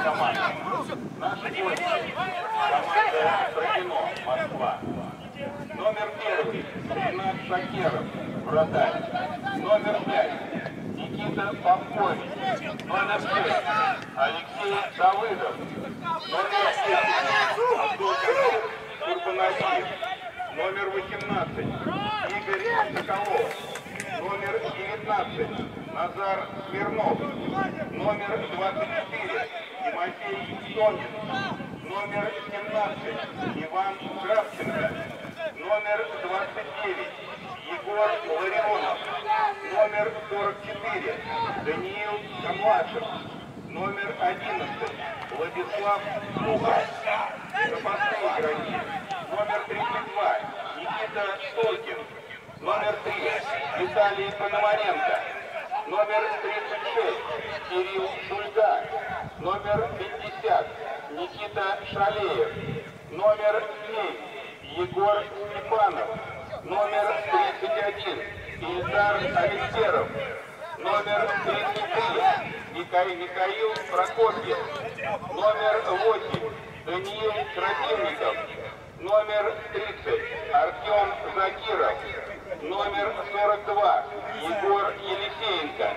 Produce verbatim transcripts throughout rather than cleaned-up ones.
команд. Наши гости. Команда Стратино, Москва. Номер первый Ренат Шакеров, вратарь. Номер пять Никита Попкович. Номер шесть Алексей Давыдов. Номер семь Абдул Курбаназиев. Номер восемнадцать Игорь Соколов. Номер девятнадцать Назар Смирнов. Номер двадцать четыре Тимофей Сонин. Номер семнадцать Иван Кравченко. Номер двадцать девять Егор Ларионов. Номер сорок четыре Даниил Камлашев. Номер одиннадцать Владислав Мухов. Запасные игроки. Номер тридцать два Никита Туркин. Номер три Виталий Пономаренко. Номер тридцать шесть Кирилл Шульга. Номер пятьдесят Никита Шалеев. Номер семь Егор Степанов. Номер тридцать один Ильдар Алексеров. Номер тридцать три Михаил, Михаил Прокопьев. Номер восемь Даниил Красильников. Номер тридцать Артем Закиров. Номер сорок два Егор Елисеенко.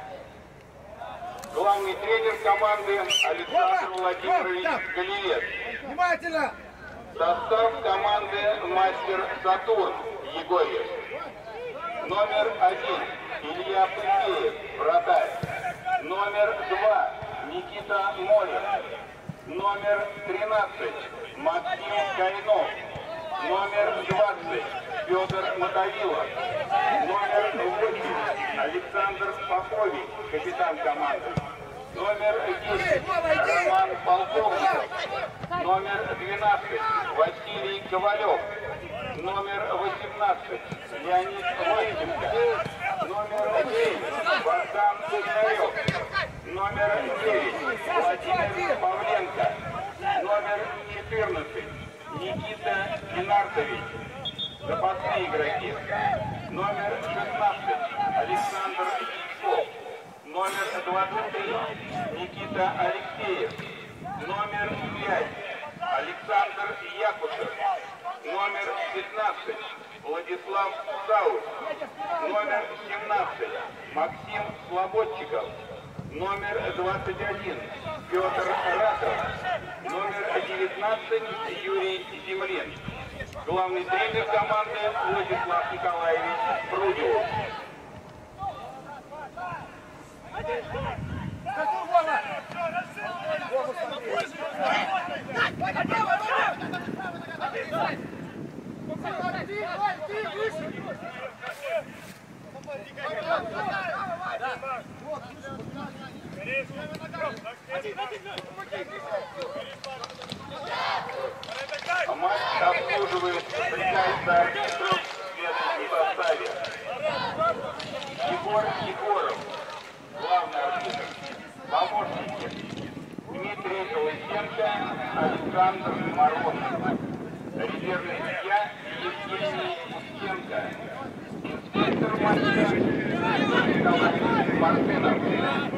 Главный тренер команды Александр Владимирович Галиевец. Внимательно! Состав команды Мастер Сатурн Егорьев. Номер один Илья Пыхеев, вратарь. Номер два Никита Молев. Номер тринадцать Максим Кайнов. Номер двадцать Федор Мотовилов. Номер восемь Александр Попович, капитан команды. Номер десять Роман Полковников. Номер двенадцать Василий Ковалев. Номер восемнадцать Леонид Войченко. Номер девять Богдан Кузьмарев. Номер девять Владимир Павленко. Номер четырнадцать Никита Ленартович. Запасные игроки. Номер шестнадцать Александр Ильичков. Номер двадцать три Никита Алексеев. Номер пять Александр Якушев. Номер пятнадцать Владислав Саус. Номер семнадцать Максим Слободчиков. Номер двадцать один Петр Раков. Номер девятнадцать Юрий Землин. Главный тренер команды Владислав Николаевич Прудилов. Матч обслуживает бригада арбитров в следующем составе. Егор Егоров, главный арбитр. Помощники Дмитрий Лысенко, Александр Морозов. Резервный судья Евгений Устенко. Инспектор матча Николай Мартынов.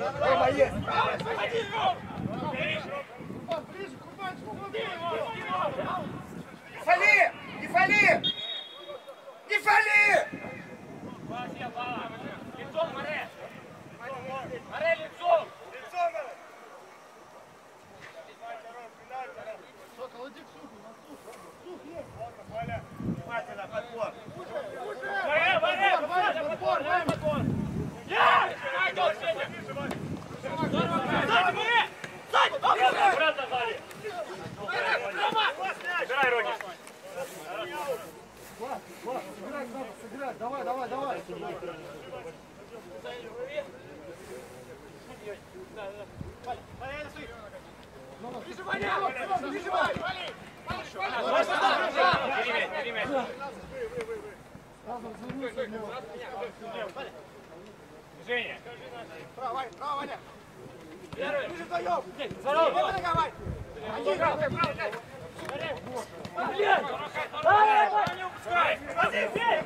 Рома, есть! Не фали! Не фали! Не фали! Лицом, Море! Море, лицом! Лицом! Сокол, иди к суху, на сух. Сух есть. Внимательно, подбор. Море, Море! Подбор, дай подбор! Я! Идет, Федя! Сзади, Море! Сзади! Обратно сзади! Убирай, Родик! Влад, Влад, сыграй, надо сыграть. Давай, давай, давай. Движение! Право, Ваня, право, Ваня. Ближе вдвоем! Здорово! Давай! Один! Блядь! Давай! Не упускай! Один, бей!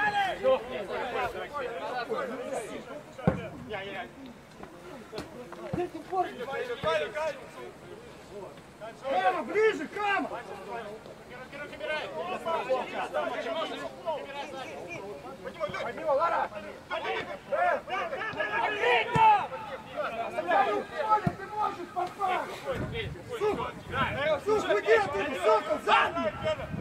Я, я, я. Кама, ближе, Кама! Поднимай, Лара! Ты можешь попасть! Сух, уйди оттуда, Сокол, задний!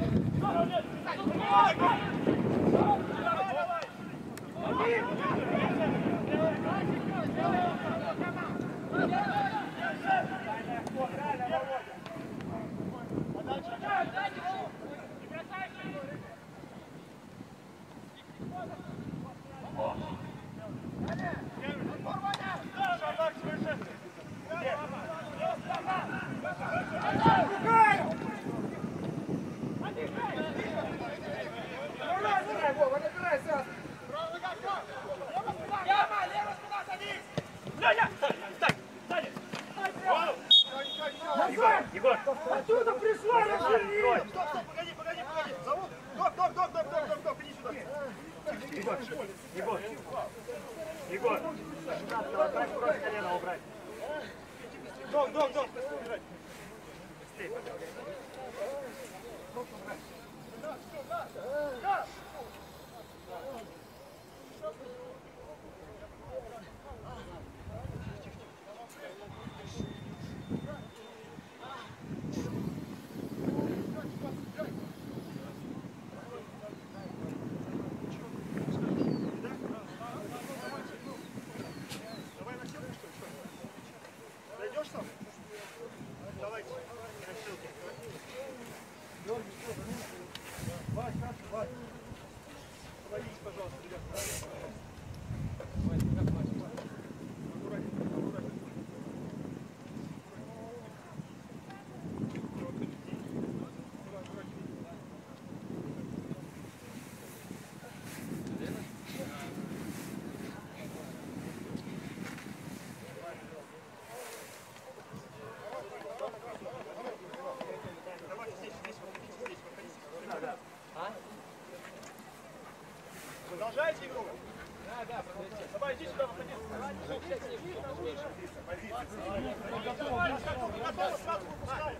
Егор! Оттуда пришла, разверни! Стоп, стоп, погоди, погоди, погоди! Зовут? Доп, доп, доп, доп, доп, доп, доп, иди сюда! Егор! Егор! Егор! Надо убрать, просто колено убрать. Дом, дом, дом, убирать! Быстрее, пожалуйста. Зайдешь сам? Давайте. Вась, как, Вась? Помогите, пожалуйста, ребята. Продолжаете игру? Да, да, продолжайте. Давай, иди сюда, выходи. Готово, сразу выпускаем.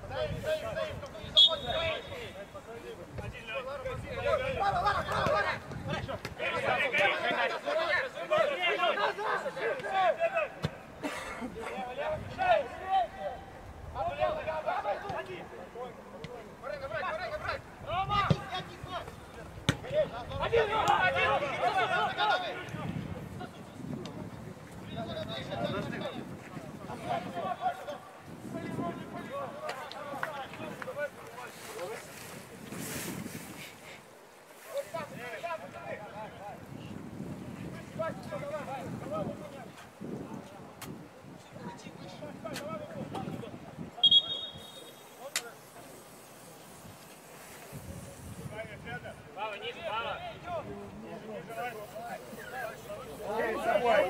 Право, Лара, право, Лара! Пава, ниже, Пава. Перед собой.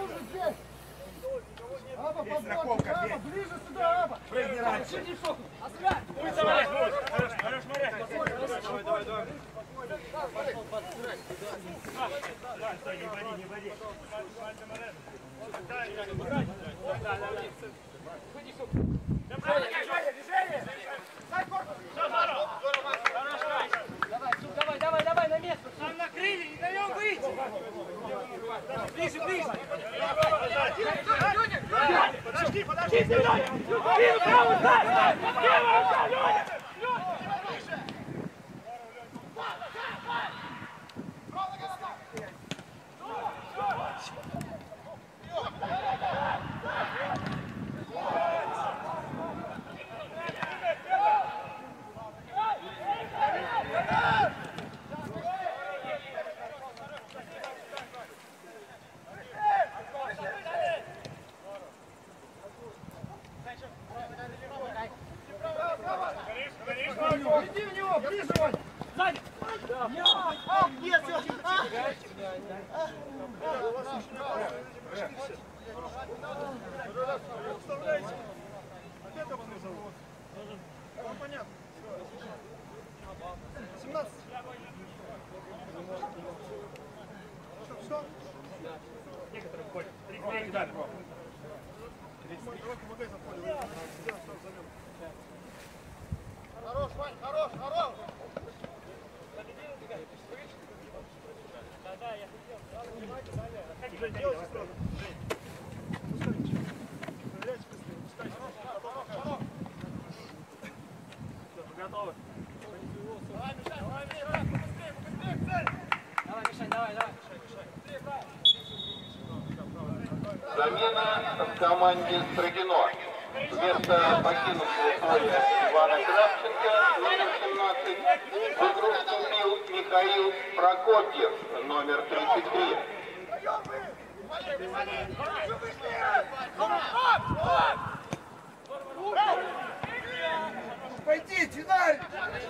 Аба, Есть подбор, наколка, Аба, есть. ближе сюда, Аба! Прыгни раньше. Пусть давай. Хорош, хорош, Море. Давай, давай, давай. Стой, не боди, не боди. Давай, давай, давай на место. Нам накрыли, не даем выйти. Ближе, ближе. Подожди, подожди, Леня! Левый, правый, дай! Левый, рука, Леня! Иди в него, ближе, Вань! Сзади. А, нет, а! Вставляйте. А как его зовут? Ну, понятно. семнадцать. Что? Некоторые входят. тридцать три дали. Давай помогай за поле. Хорош, Вань, хорош, хорош! Жень, делайте сразу. Жень. Пускайте. Проверяйте быстрее. Пускайте. Все, готовы. Давай, Мишань, давай, Мишань, побыстрее, побыстрее, в цель! Давай, Мишань, давай, давай. Замена в команде Строгино. Вместо покинувшего поля Ивана Кравченко, номер семнадцать, в игру вступил Михаил Прокопьев, номер тридцать три. Вали, вали! Еще быстрее! Пойди, финаль!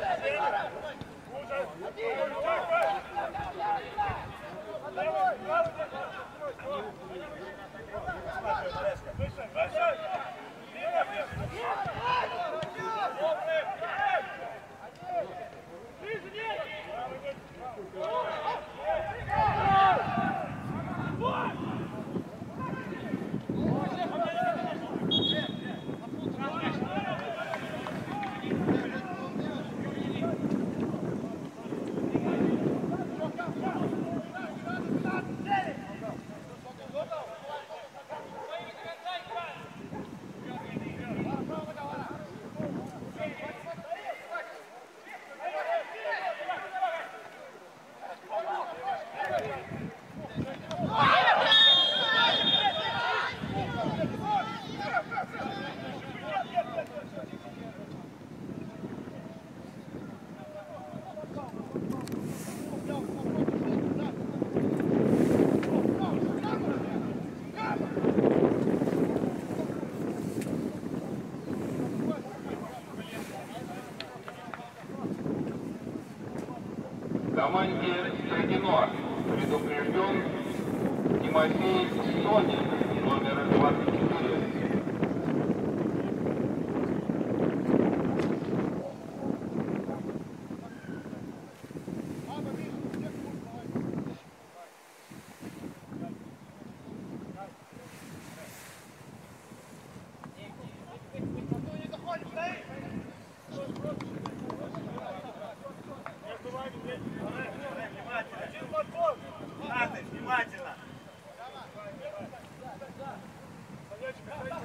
Команде Строгино предупрежден Тимофей Сонин, номер двадцать четыре. Внимательно.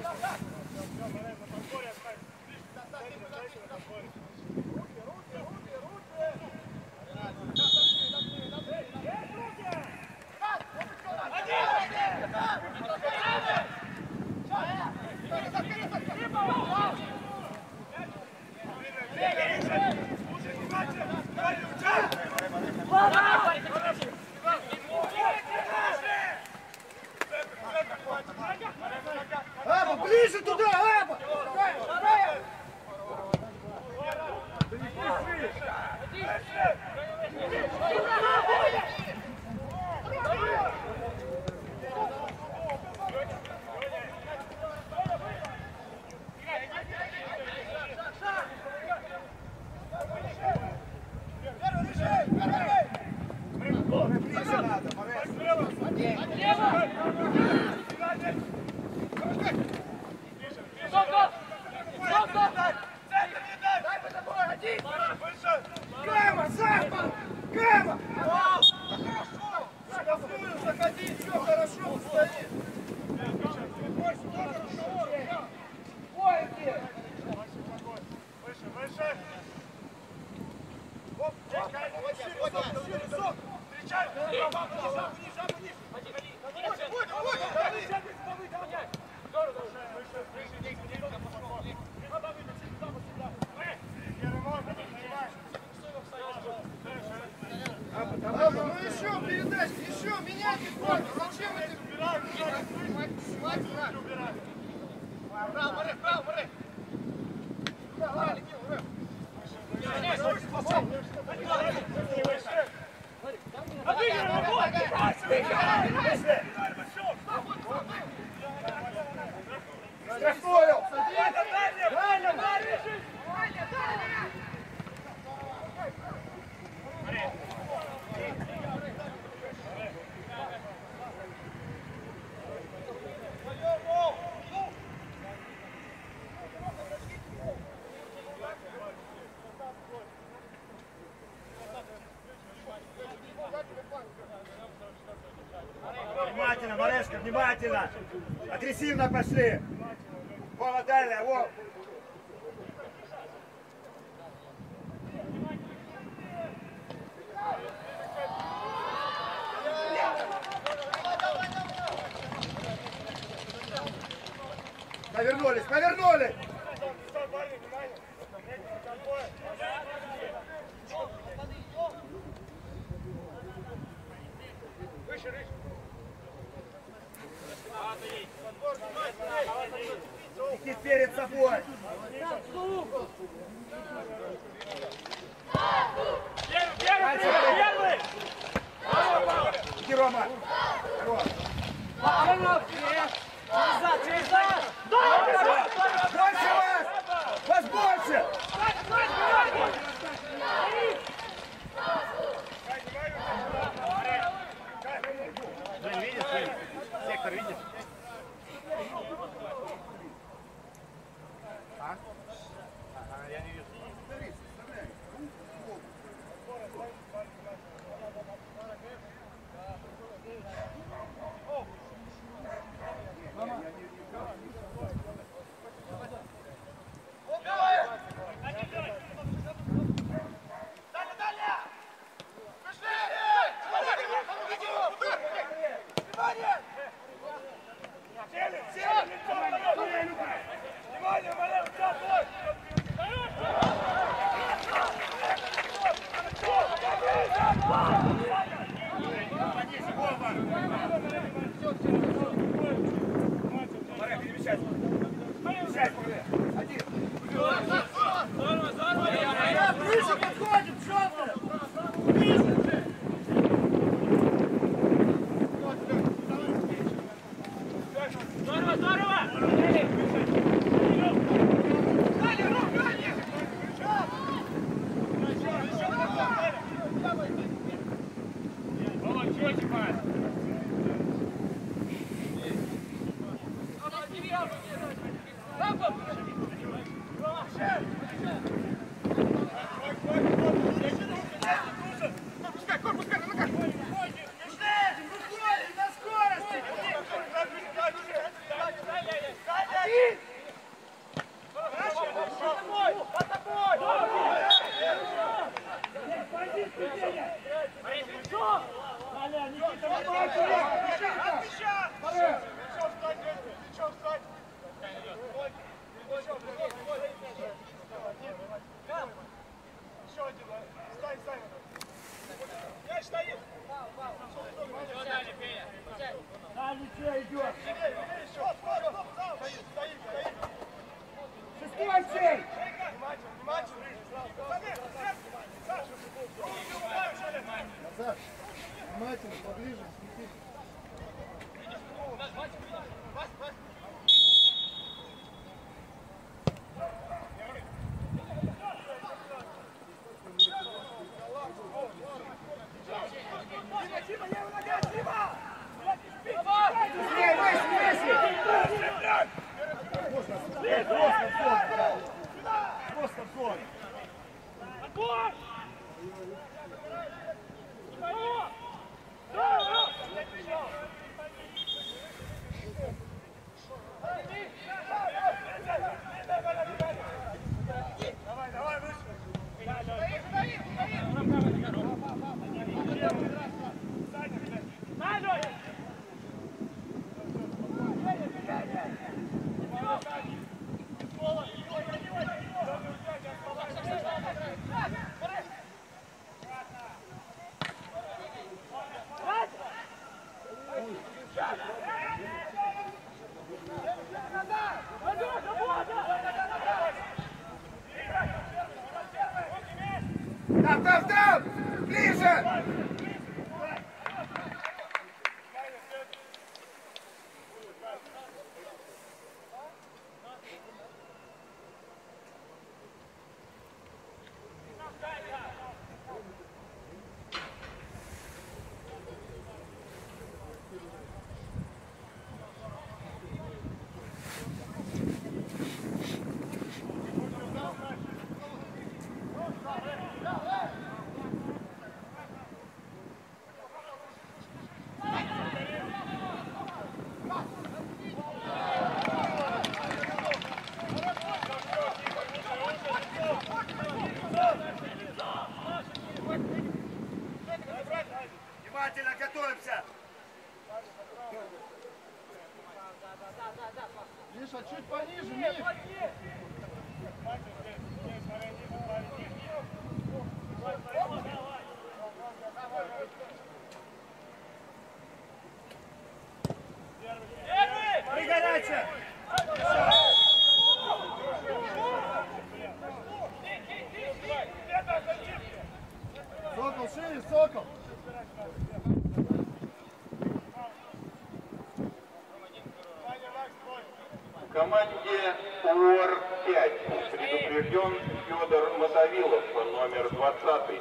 Ну еще передачки, еще меняйте сколько. Зачем эти? Браво, Марек, браво, Марек. Давай, легкий, ура. Штрафую! Внимательно, Марешка, внимательно! Агрессивно пошли! Вова, далее, Вов! Повернулись, повернулись! Выше, выше! Идти перед собой! Первый! Иди, Рома! Через через зад! Больше вас! Вас больше! Видишь, сектор видишь? А? Ага, я не вижу. Внимательно, поближе. Сзади! Там, там, там! Ближе! Внимательно готовимся! Миша, чуть пониже, Миш! Пригоряче! Сокол, шире, Сокол! В команде УОР пять предупрежден Федор Мотовилов, номер двадцатый.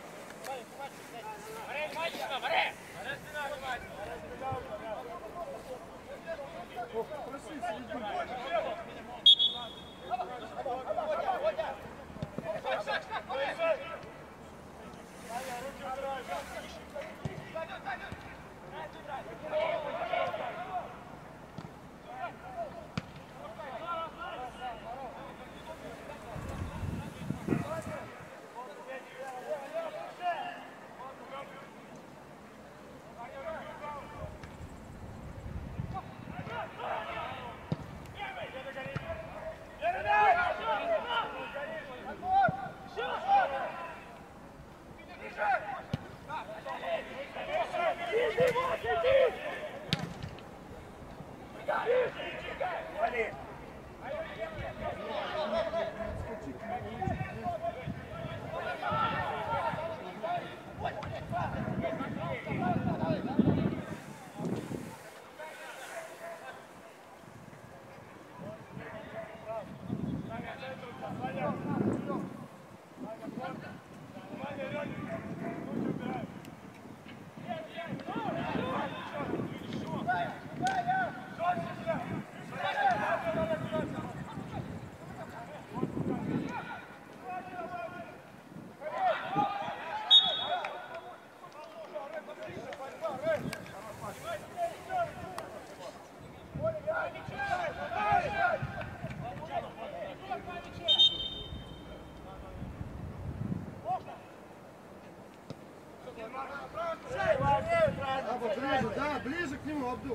Ближе, да, ближе к нему, Абдул.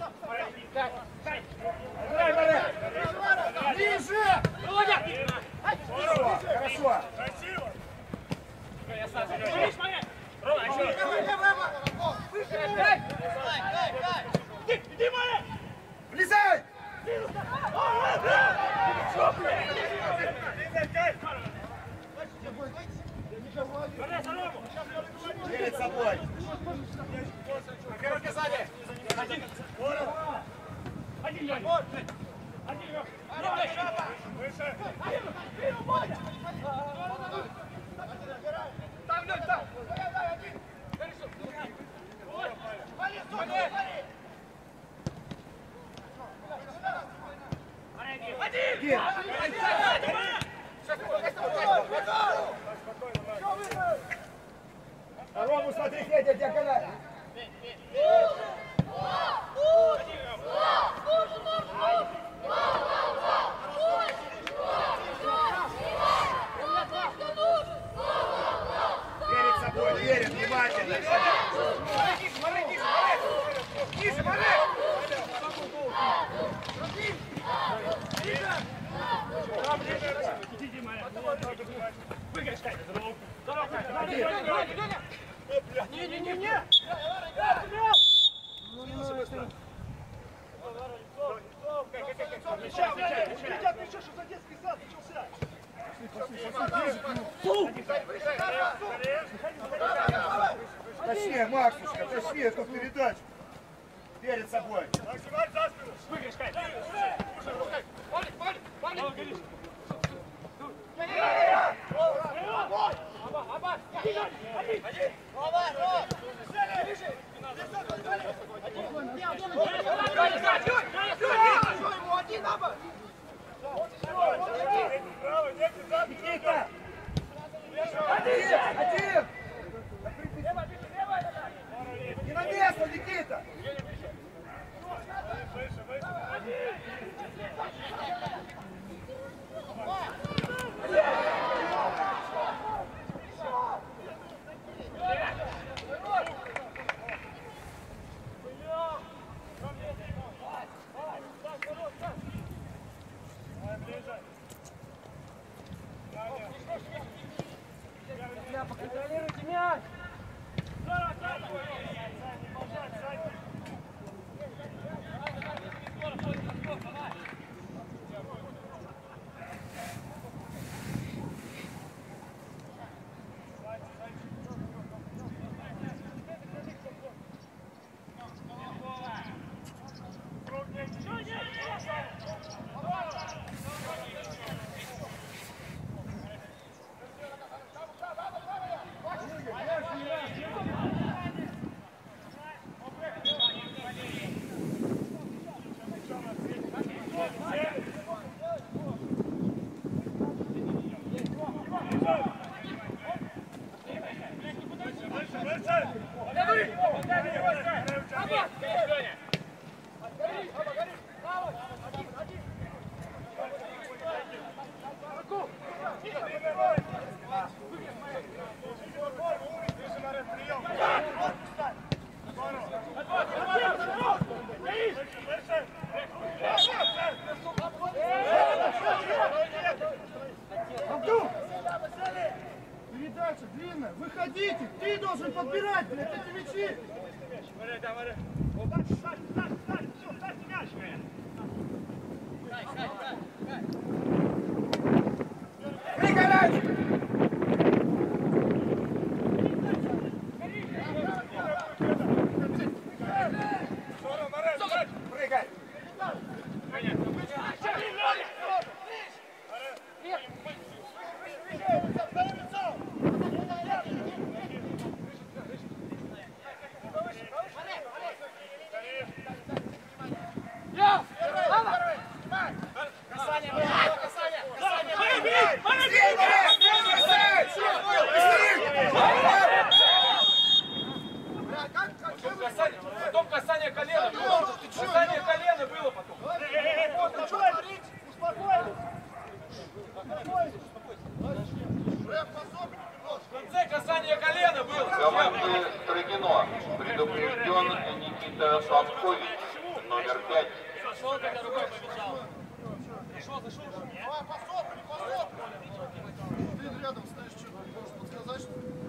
Ближе! Здорово! Хорошо! Красиво! Влезай! Перед собой! Руки сзади! Один! Один! Один! Выше! Там, Лёнь, там! Один! Рому, смотри, Федя, диагональ! Перед собой, верит, внимательно! Ниже, Марек! Иди, Марек! Выиграй, Катя! Не-не-не-не! возьми эту передачу перед собой. Выигрыш, Кай. Палик, палик, палик. Никита! Один! Один! Не на место, Никита! Контролируйте мяч! Передача длинная, выходите, ты должен подбирать, блядь, эти мячи. Пригорать! Прыгай! Потом касание колена было. Касание колена было потом. В конце касание колена было. Команды Строгино предупрежден Никита Савкович, номер пять. Зашел, когда рукой побежал. Пришел, зашел. Ты рядом стоишь, что можешь подсказать, что ли?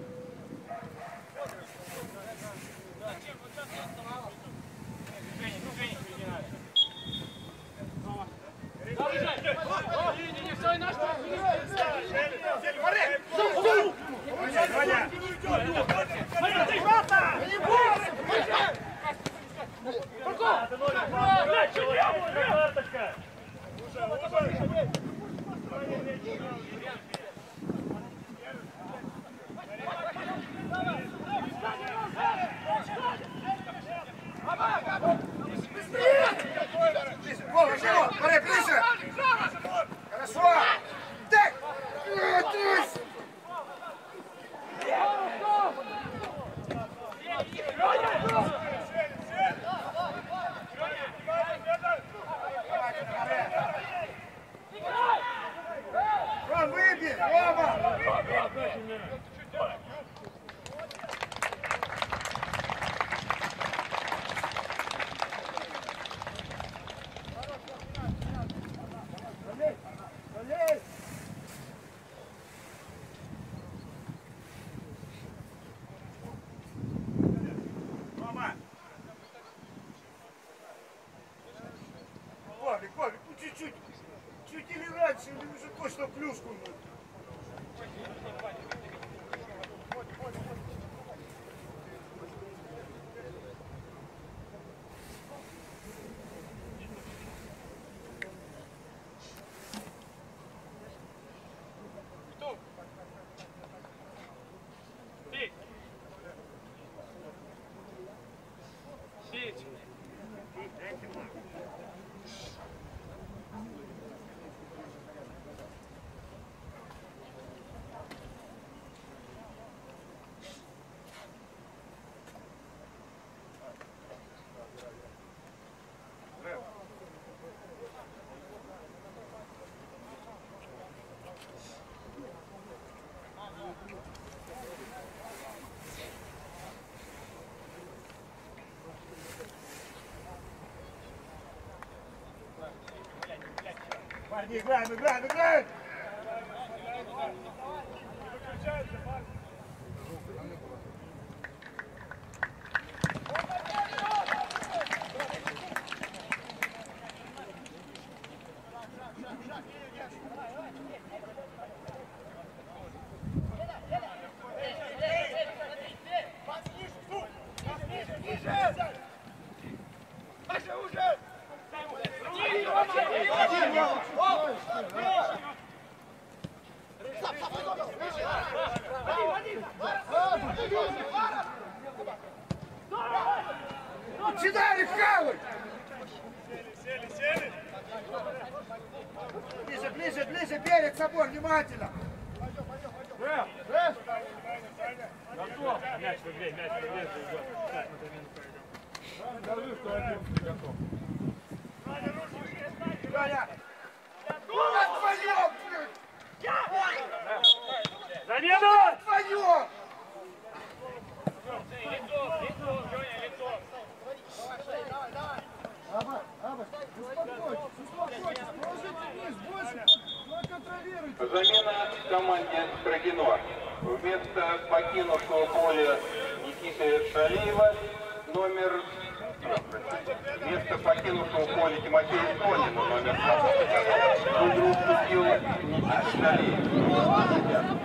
Вова, живо! Боря, ближе! Хорошо! Так! Трус! Ром, выбей! Рома! Павлик, Павлик, ну чуть-чуть, чуть или раньше, или уже точно плюшку. Парни, играем, играем, играем! Начинали хавать! Сели, сели, сели! Ближе, ближе, ближе, перед собой, внимательно! Пойдем, пойдем, пойдем! Готов! Мяч в игре, мяч в игре, идет. Держи, что один готов. Галя! Твоем! Замена! Твоем! Аба, Аба, успокойтесь, успокойтесь, положите вниз, больше контролируйте. Замена в команде Строгино. Вместо покинувшего поля Никиты Шалиева номер... Вместо покинувшего поля Тимофея Сонина номер двадцать. В игру вступил Никита Шалиев.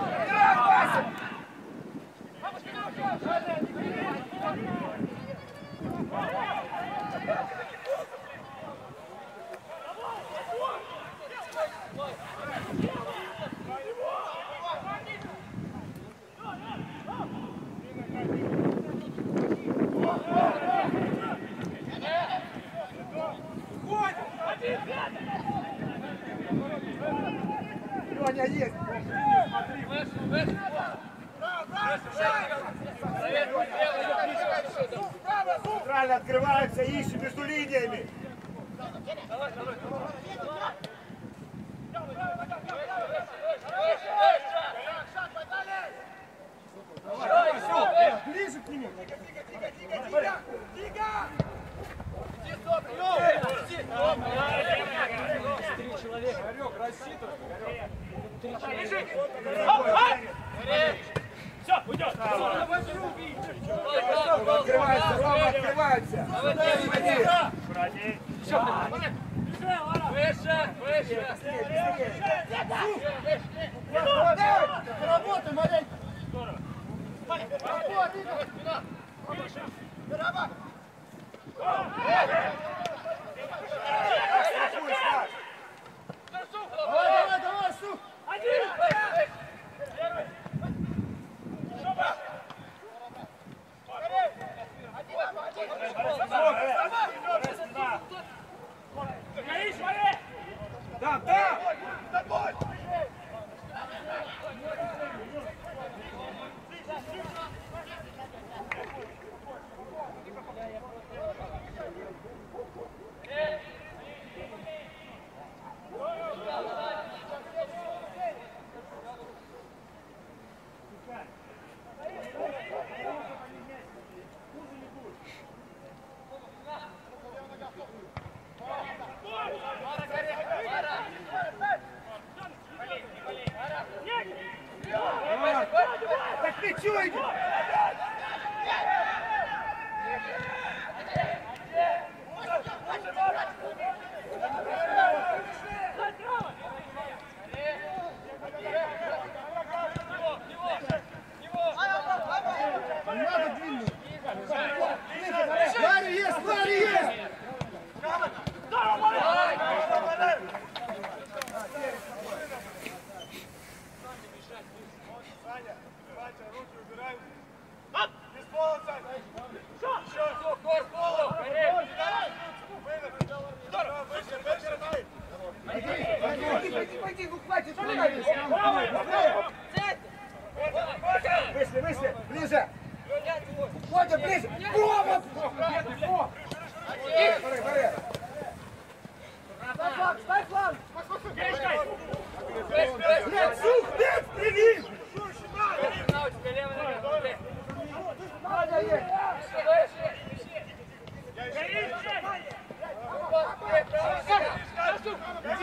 Леня есть! Центрально открывается, ищем между линиями! Ближе к нему! Тихо, тихо, тихо, тихо! Тихо! Три человека. Игорек, рассчитывай. Все, уйдет. Открывается, Рома, открывается. Все, выше, выше. Работай, маленько. Здорово. Здорово. Давай, давай, давай, Сух! Один! Первый! Да, да!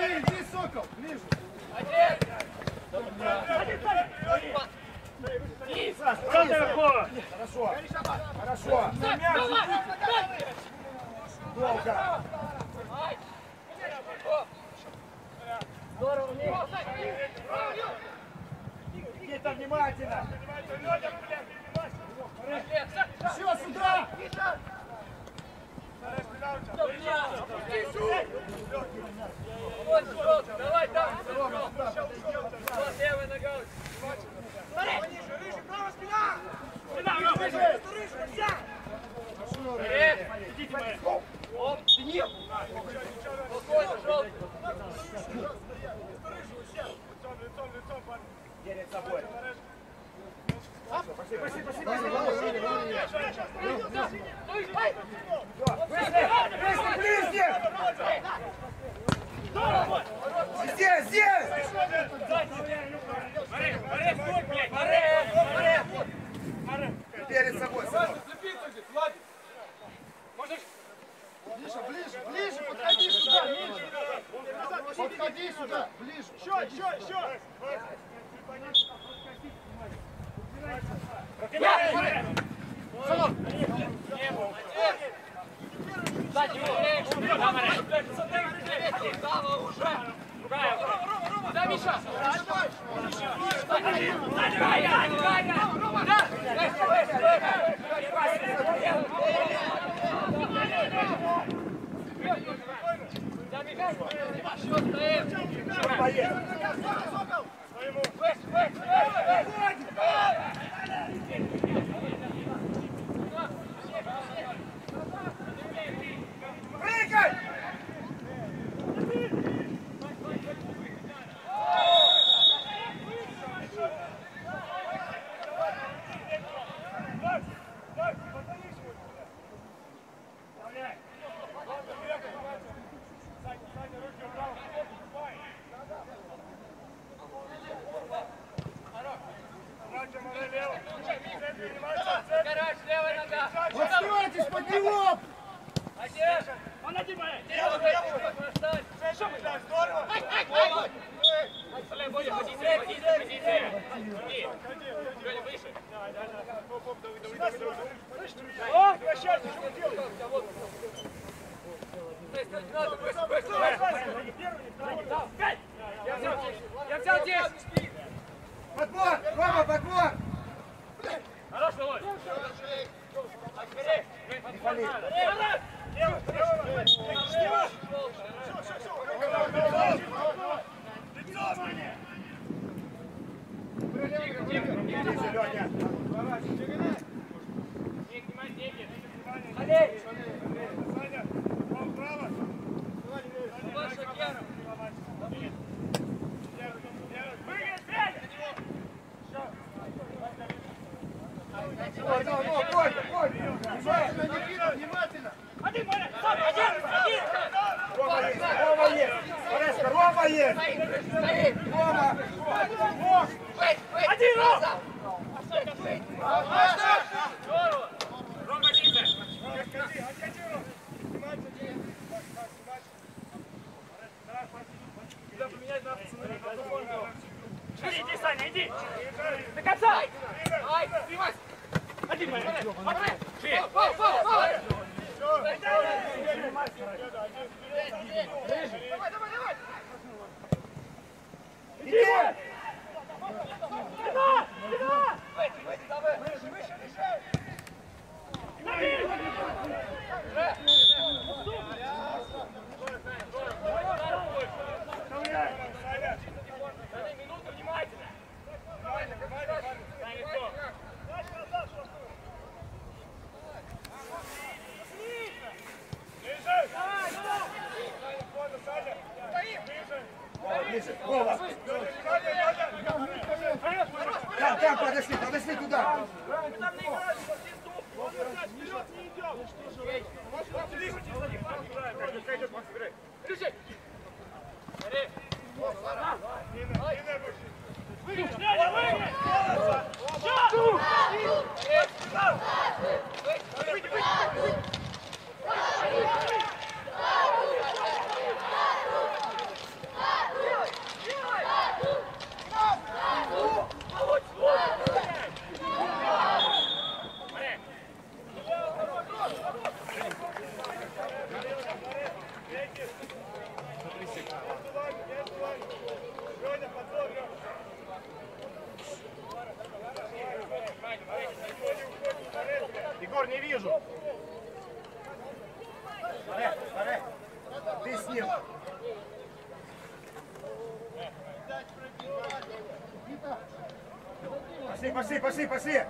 иди, иди, Сокол, ближе. Хорошо, хорошо. Долго. Здорово, Ник. Никита, внимательно. Все, сюда. Давай, там. Левая нога. Пониже, рыжий, право спина. Идите, Мария. Оп, нет. Спокойно, желтый. Перед собой. Пошли, пошли, пошли, пошли. Ближе, ближе. Здесь, здесь. Мария, Мария, стой, блядь. Мария, Мария. Перед собой. Миша, ближе, ближе, подходи сюда, Миша. Подходи сюда, ближе. Еще, еще, еще. Да, Миша! Давай, давай, давай! Да, Миша! Что стоит? Поехали. Прыгай! Гараж, левая нога! Подстройтесь под него. Один! Он один, Мария! Здорово! Позиция, позиция, позиция! Женя, выше! О, прощайте, что вы делаете? Надо, быстро, быстро! Я взял десять! Я взял десять! Подбор! Рома, подбор! Хорош, Володь! Не пали. Ближе, Леня. Олей! Ну, ну, ну, Котя, Котя. Внимательно, Никита, внимательно. Один, Мария! Один! Один! Рома есть, Рома есть. Парешка, Рома есть. Рома. Один, Рома! Здорово! Рома, один! Иди, Саня, иди! До конца! Ай, снимай! Один, Мария! Шесть! Давай, давай, давай! Иди! Сюда! Сюда! Выше, выше, выше! Минуту, внимательно! Ближе, Рома. Там, там, подошли, подошли туда. пошли, пошли, пошли!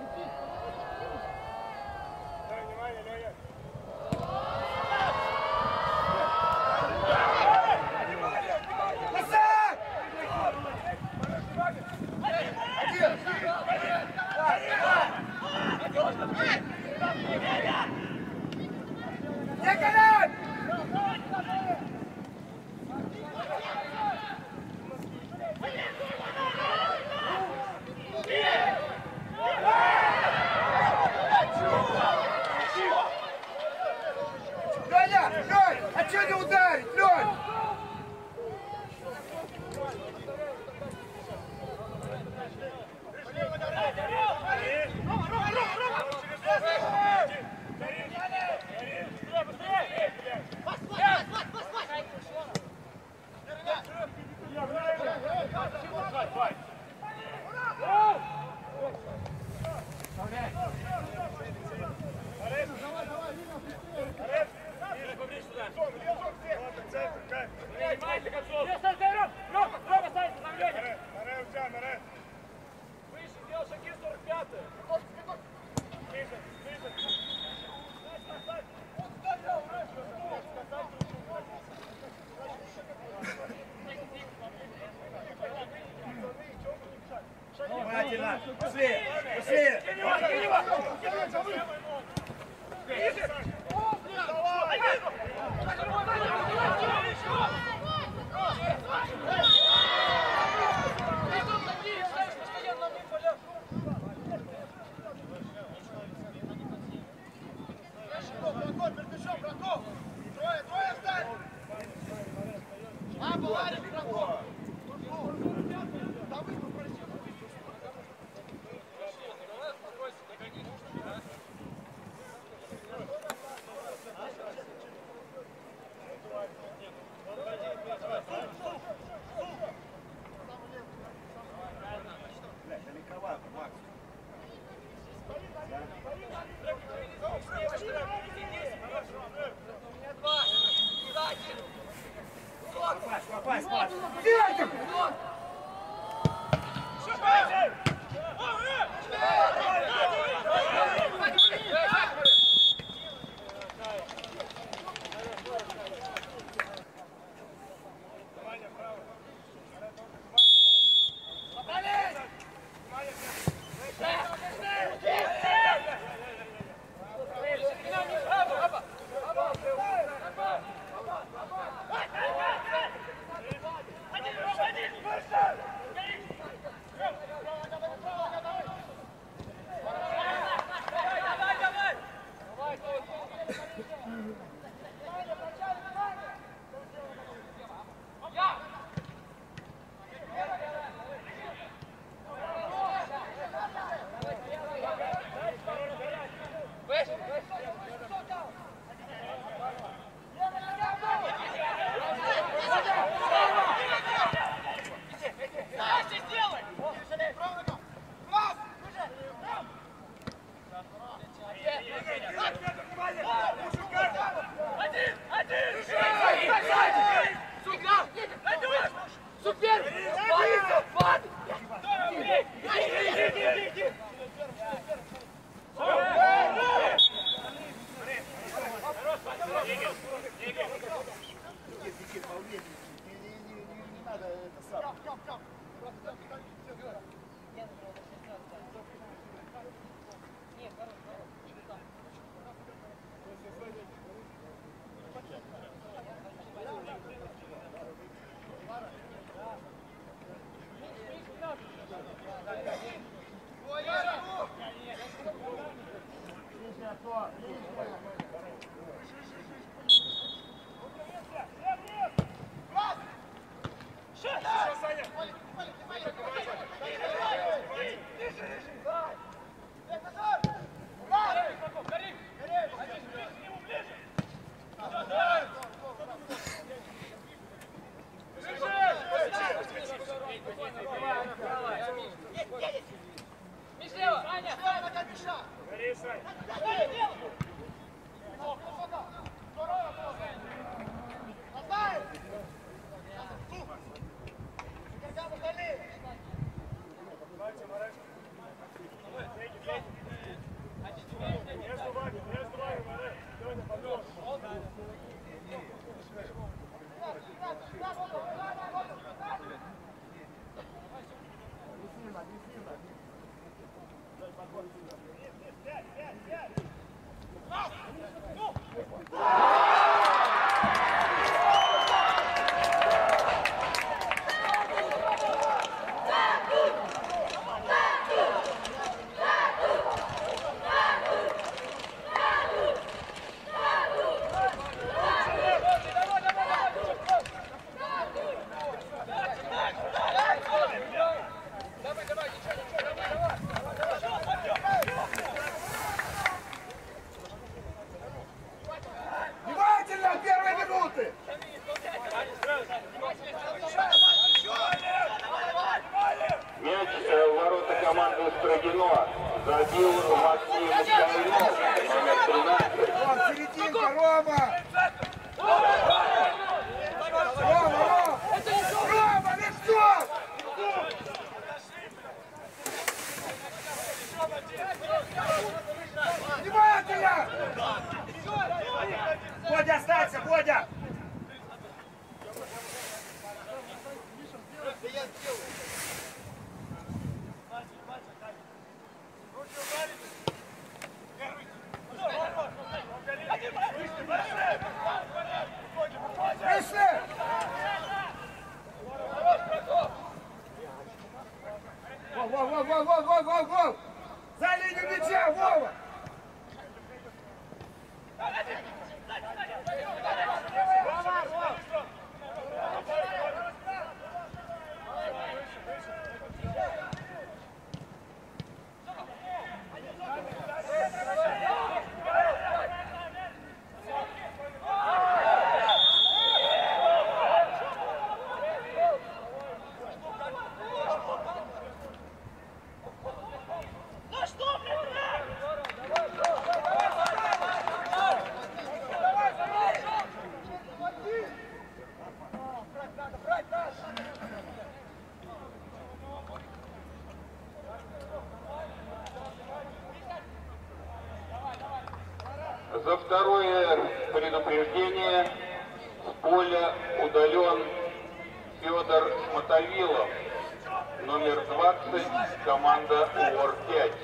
Пошли! Пошли! Попасть, попасть! Дядя! Ближе! Рома! Рома, лицо! Внимательно! Бодя, останься, Бодя! Вышли! Вов, вов, вов, вов, вов, вов, вов, вов! За линию мяча, Вова! За второе предупреждение с поля удален Федор Мотовилов, номер двадцать, команда УОР пять.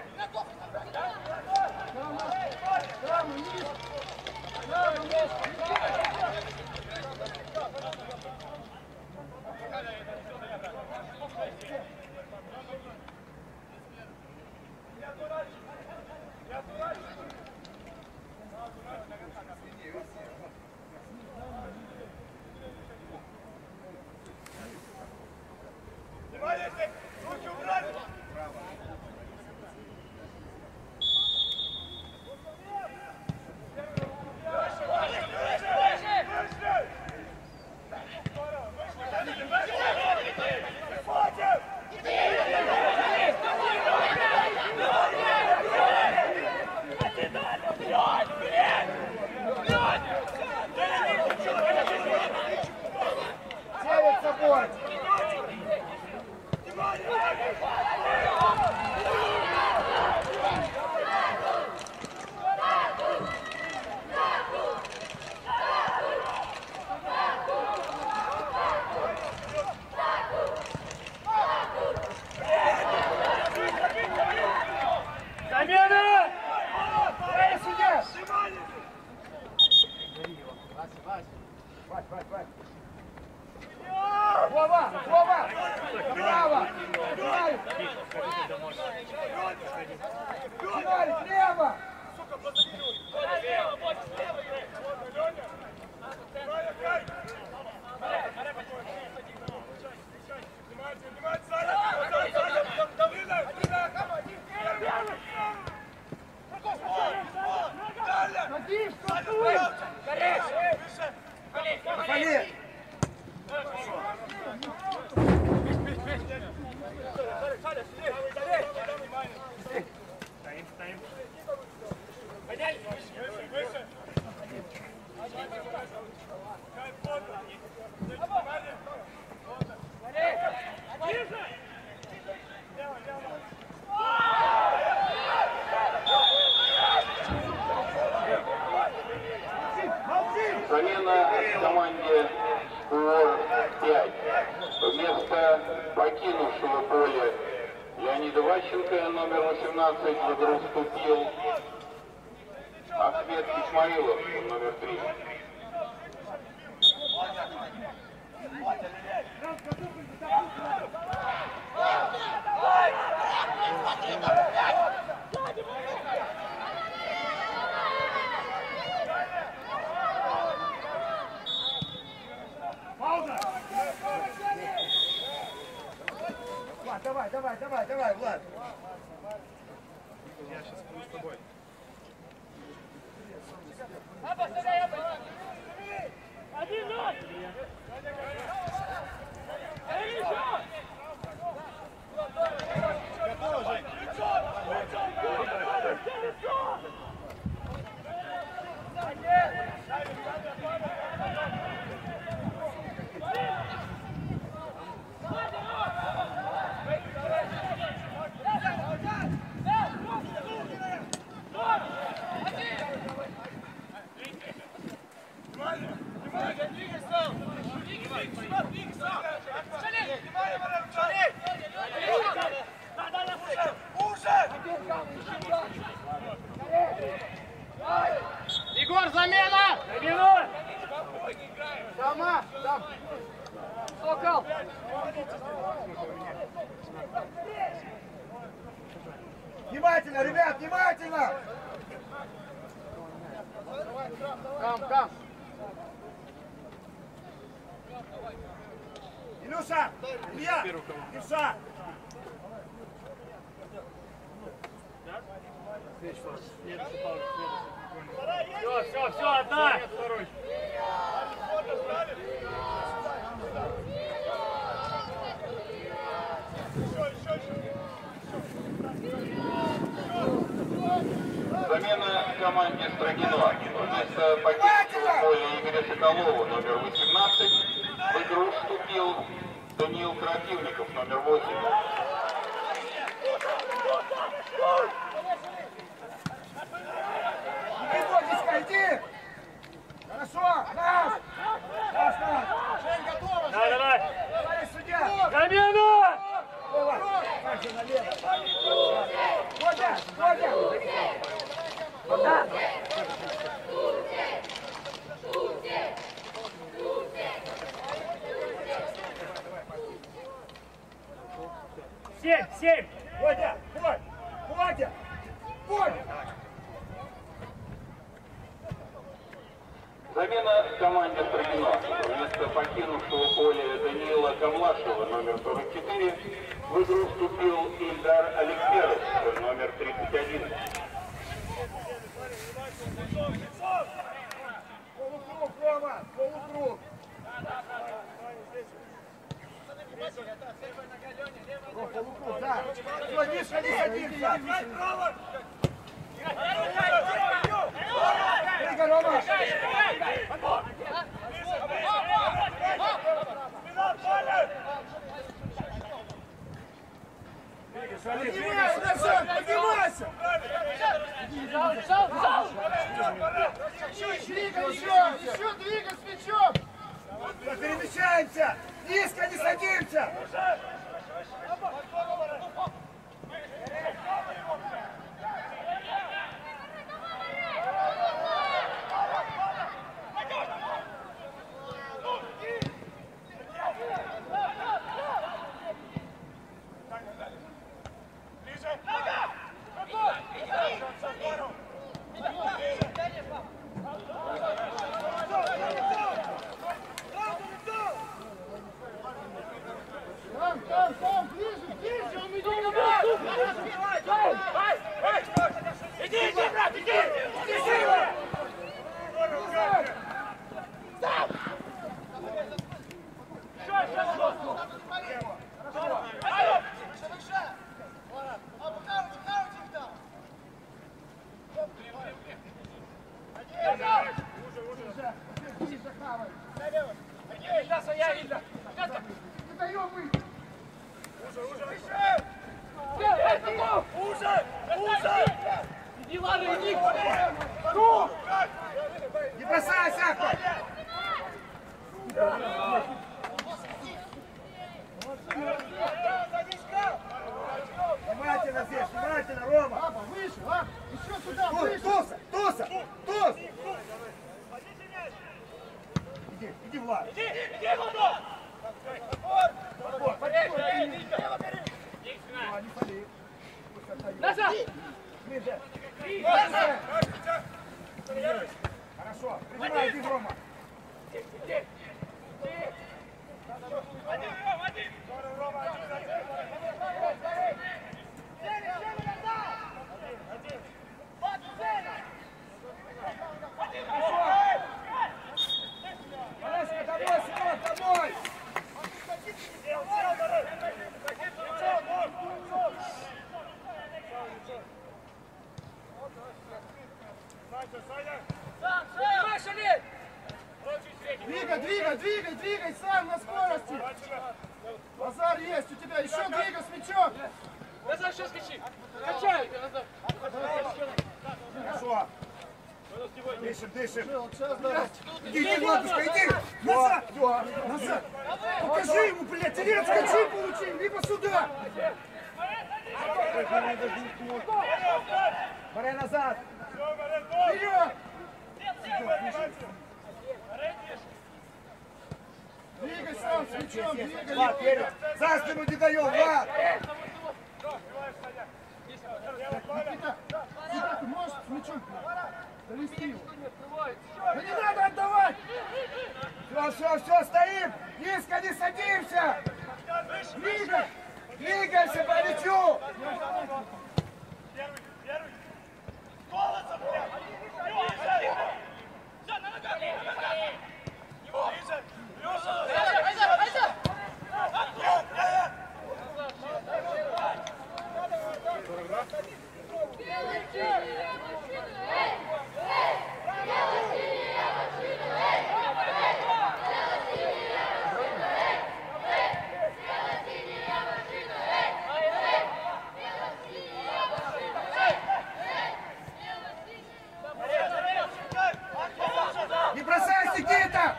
Девять собой! Замена! Эй, судья! Вова! Вова! Право! Финаль! Финаль! Лево! Садись, штрафуй! Вали! Стоим, стоим. Замена команде УОР пять. Вместо покинувшего поле Леонида Ващенко, номер восемнадцать, в игру вступил Ахмед Исмаилов, номер три. Влад, давай, давай, давай, давай, Влад. Я сейчас буду с тобой. Один ноль! Егор, замена! Замена! Сама! Сам! Сокол! Внимательно, ребят, внимательно! Кам, кам! Илюша! Илья! Левша! Все, все, все, одна! Замена команде Строгино. Вместо покинувшего поля Игоря Соколова, номер восемнадцать, в игру вступил Даниил Крапивников, номер восемь. Никиточка, иди! Хорошо! Наш! Наш, наш! Жень, готова! Давай, давай! Давай, судья! Замена! Вова! Как же налево! Водя! Водя! Вода! Семь, семь! Водя! Водя! Водя! Водя! Замена команде Строгино. Вместо покинувшего поле Даниила Камлашева, номер сорок четыре, в игру вступил Ильдар Алексеров, номер тридцать один. Полукруг, Рома! Полукруг! О, полукруг, да! Все, Миша, не садимся! Прыгай, Рома! Поднимайся, Назар, поднимайся! Двигай еще! Еще двигай с мячом! Перемещаемся! Низко не садимся! Там, там, там! Ближе, ближе! Он идет! Иди, иди, брат, иди! Иди живо! Не даем выйти! Иди, ладно, иди! Не бросайся! Внимательно здесь, внимательно, Рома! Папа, выше, а? Еще сюда, Туз, выше! Туса, Туса, Туз! Иди, иди, Влад! Иди, иди, Владос! Подбор, подбор, иди! А, не ходи! Назад! Ближе! Назад! Хорошо, принимай, иди, Рома! Иди! Один, Ром, один! Олеська, домой, сынок, домой! Двигай, двигай, двигай, двигай сам на скорости! Назар есть у тебя, еще двигай с мячом! Назад, сейчас скачи! Качай! Хорошо! Дышим, дышим. Вот сейчас, да. Иди, иди, Владушка, иди! Назад! Назад! Покажи ему, блядь, или отскочи, получи, либо сюда! Барай назад! Вперед! Двигай сам с мячом, двигай. Влад, вперед! За спину не даем, Влад! Никита, Никита, ты можешь с мячом? Довести его. Да не надо отдавать! Все, все, все, стоим! Низко не садимся! Двигай! Двигайся по мячу! Не бросайся, Никита!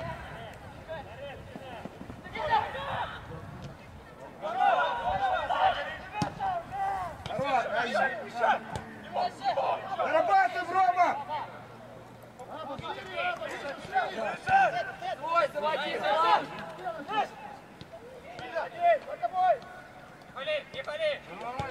Зарабатывай, Рома! Ой, заводи, заводи! Пали, не пали!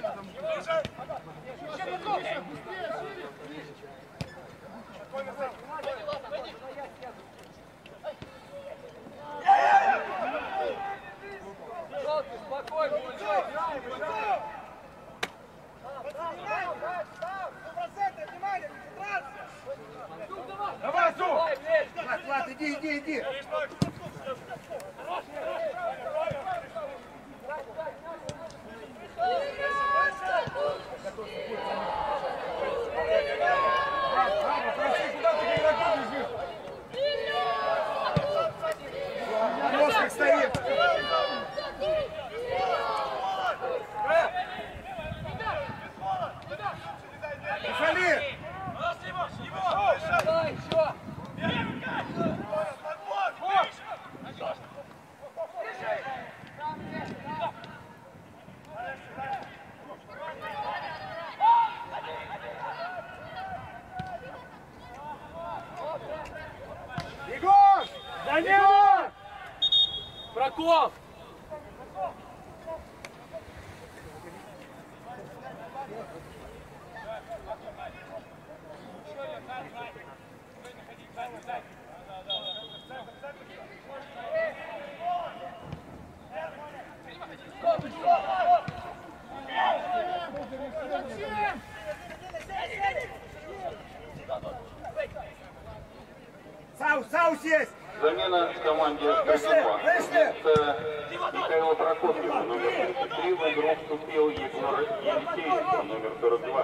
Желтый, спокойно, большой! Давай, Су! Влад, Влад, иди, иди, иди! Куда ты игроков бежишь? На ножках стоит! Пошли! Давай, еще! Егор! Данил! Прокоп! Сау, Сау сесть! Замена в команде «Строгино». Вместо Михаила Прокопьева, номер тридцать три, в игру вступил Егор Елисеев, номер сорок два.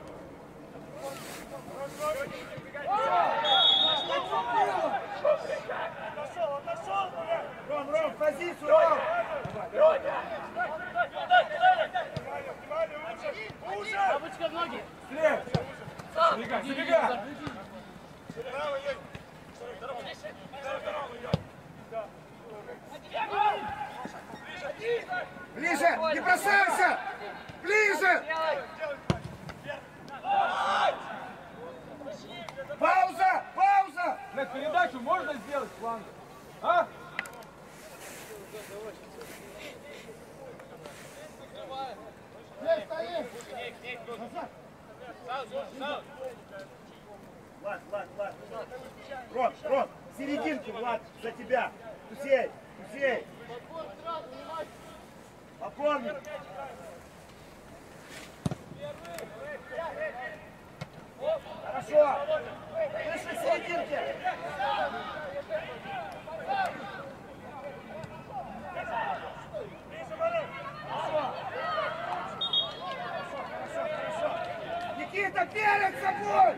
Ром, Ром, в позицию, Ром! Бабочка в ноги! След! Забегай, забегай! Ближе! Не бросайся! Ближе! Пауза! Пауза! Блядь, передачу можно сделать с фланга? А? Здесь стоим! Влад, Влад, Влад! Ром, Ром, серединку, Влад, за тебя! Тусей, Тусей! Попомни! Хорошо! Вышли в серединке! Никита, перед собой!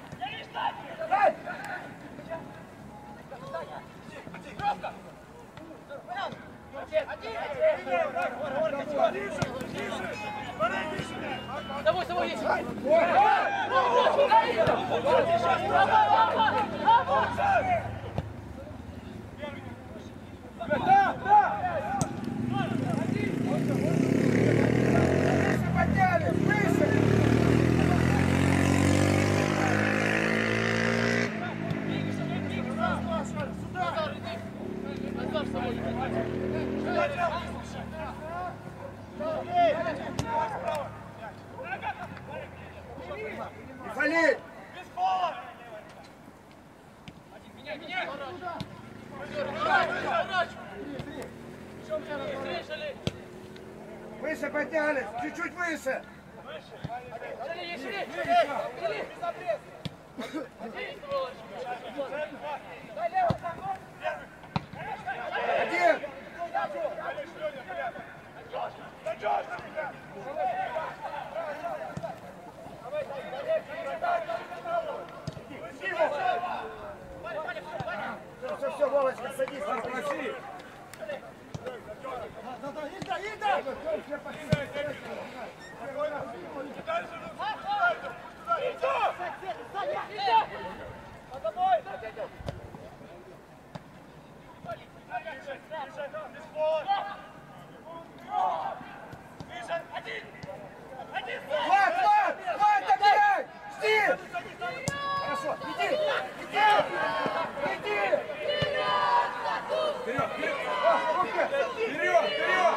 Дай! Давай, давай, есть! Да, да! Подняли, выше! Не фали! Выше поднялись, чуть-чуть выше! Один! Все, все, все, Вовочка, садись, попроси. Влад, Влад, Влад, добирай! Жди! Хорошо, иди, иди! Иди! Вперед, вперед! А, руки! Вперед, вперед!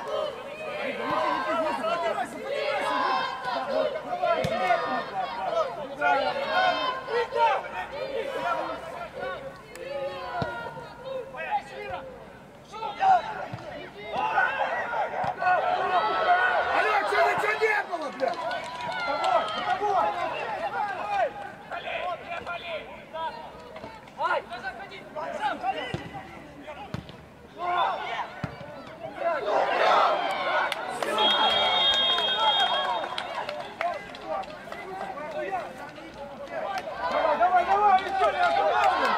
Алло, что ничего не было, блядь? Давай, давай! Ай, заходи! Сам, ходи! Давай, давай, давай! Ничего не останавливай!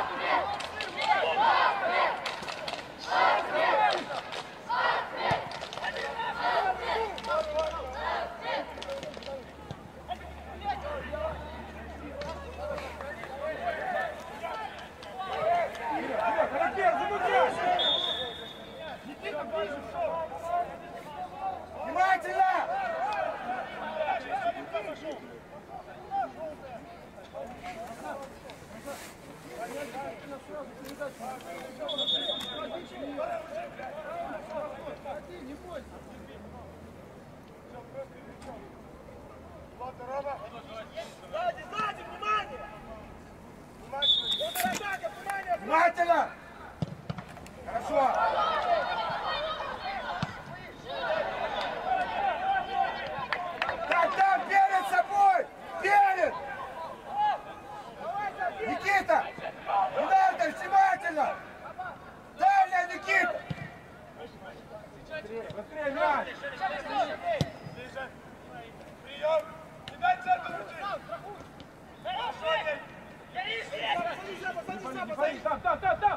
Внимательно! Сзади, сзади, внимание! Контратака, внимание! Внимательно! Хорошо! Так, там, перед собой! Перед! Никита! Ренатович, внимательно! Дальняя, Никита! Быстрее, мяч! Прием! Не дай центр руки! Не пали, там, там, там, там!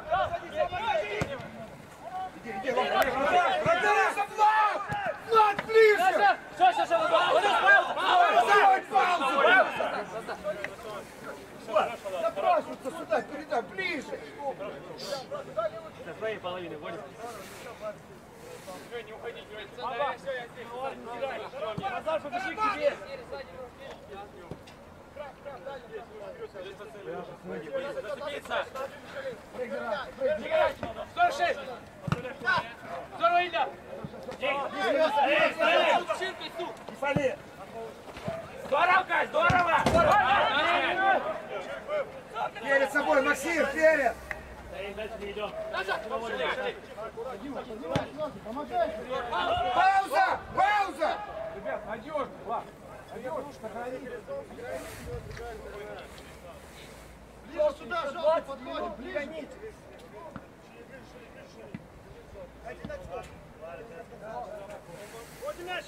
Иди, иди, Владимир, Влад! Влад, ближе! Все, все, все, пауза! Сделай паузу! Запрашиваться сюда, передай, ближе! На своей половине водим. Не уходите, Назар, побежи к тебе! Зацепиться! сорок шесть! Здорово, Илья! Не фали! Здорово, Кать, здорово! Перед собой, Максим, перед! Пауза! Пауза! Ребят, надежно, Влад! Надежно, сохрани! Ближе сюда, желтый подходит, ближе! Вот и мяч!